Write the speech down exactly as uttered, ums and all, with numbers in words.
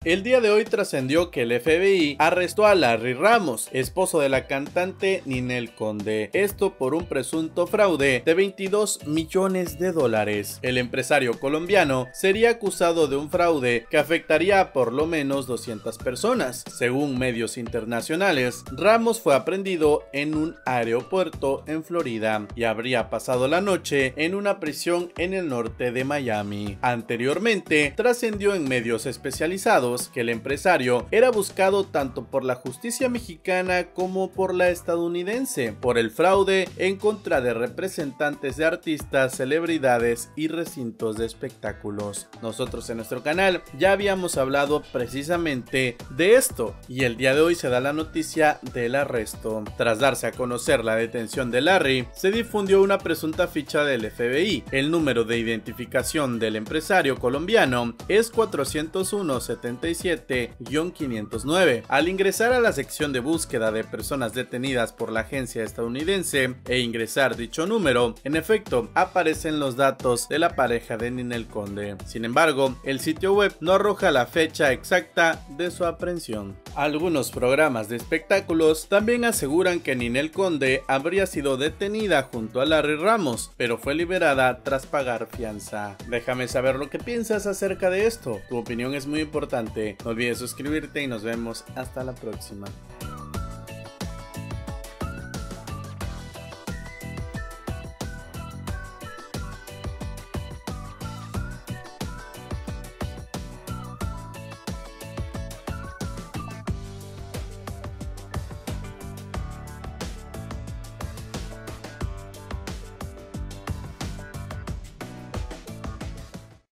El día de hoy trascendió que el F B I arrestó a Larry Ramos, esposo de la cantante Ninel Conde, esto por un presunto fraude de veintidós millones de dólares. El empresario colombiano sería acusado de un fraude que afectaría a por lo menos doscientas personas. Según medios internacionales, Ramos fue aprehendido en un aeropuerto en Florida y habría pasado la noche en una prisión en el norte de Miami. Anteriormente, trascendió en medios especializados que el empresario era buscado tanto por la justicia mexicana como por la estadounidense por el fraude en contra de representantes de artistas, celebridades y recintos de espectáculos. Nosotros en nuestro canal ya habíamos hablado precisamente de esto y el día de hoy se da la noticia del arresto. Tras darse a conocer la detención de Larry, se difundió una presunta ficha del F B I. El número de identificación del empresario colombiano es cuatrocientos uno setenta y siete guion quinientos nueve. Al ingresar a la sección de búsqueda de personas detenidas por la agencia estadounidense e ingresar dicho número, en efecto aparecen los datos de la pareja de Ninel Conde. Sin embargo, el sitio web no arroja la fecha exacta de su aprehensión. Algunos programas de espectáculos también aseguran que Ninel Conde habría sido detenida junto a Larry Ramos, pero fue liberada tras pagar fianza. Déjame saber lo que piensas acerca de esto. Tu opinión es muy importante. No olvides suscribirte y nos vemos hasta la próxima.